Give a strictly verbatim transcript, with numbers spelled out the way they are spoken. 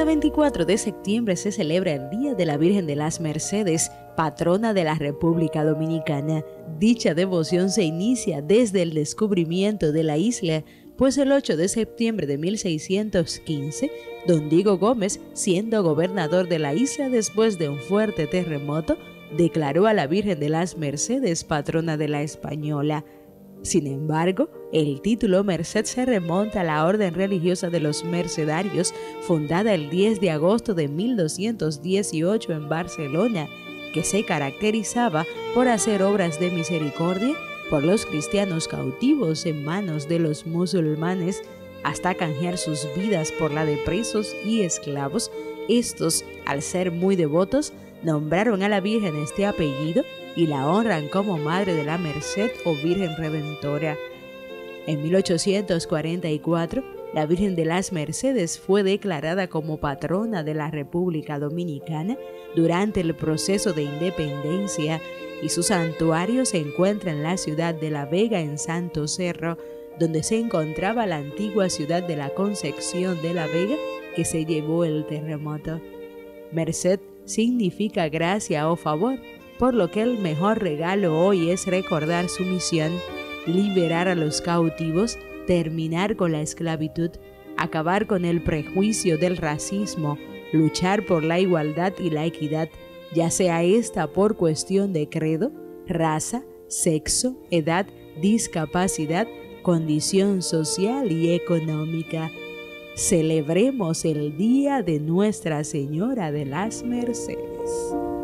Cada veinticuatro de septiembre se celebra el Día de la Virgen de las Mercedes, patrona de la República Dominicana. Dicha devoción se inicia desde el descubrimiento de la isla, pues el ocho de septiembre de mil seiscientos quince, don Diego Gómez, siendo gobernador de la isla después de un fuerte terremoto, declaró a la Virgen de las Mercedes patrona de la Española. Sin embargo, el título Merced se remonta a la orden religiosa de los mercedarios, fundada el diez de agosto de mil doscientos dieciocho en Barcelona, que se caracterizaba por hacer obras de misericordia por los cristianos cautivos en manos de los musulmanes, hasta canjear sus vidas por la de presos y esclavos. Estos, al ser muy devotos, nombraron a la Virgen este apellido y la honran como Madre de la Merced o Virgen Redentora. En mil ochocientos cuarenta y cuatro, la Virgen de las Mercedes fue declarada como patrona de la República Dominicana durante el proceso de independencia y su santuario se encuentra en la ciudad de La Vega, en Santo Cerro, donde se encontraba la antigua ciudad de la Concepción de La Vega que se llevó el terremoto. Merced significa gracia o favor, por lo que el mejor regalo hoy es recordar su misión, liberar a los cautivos, terminar con la esclavitud, acabar con el prejuicio del racismo, luchar por la igualdad y la equidad, ya sea esta por cuestión de credo, raza, sexo, edad, discapacidad, condición social y económica. Celebremos el Día de Nuestra Señora de las Mercedes.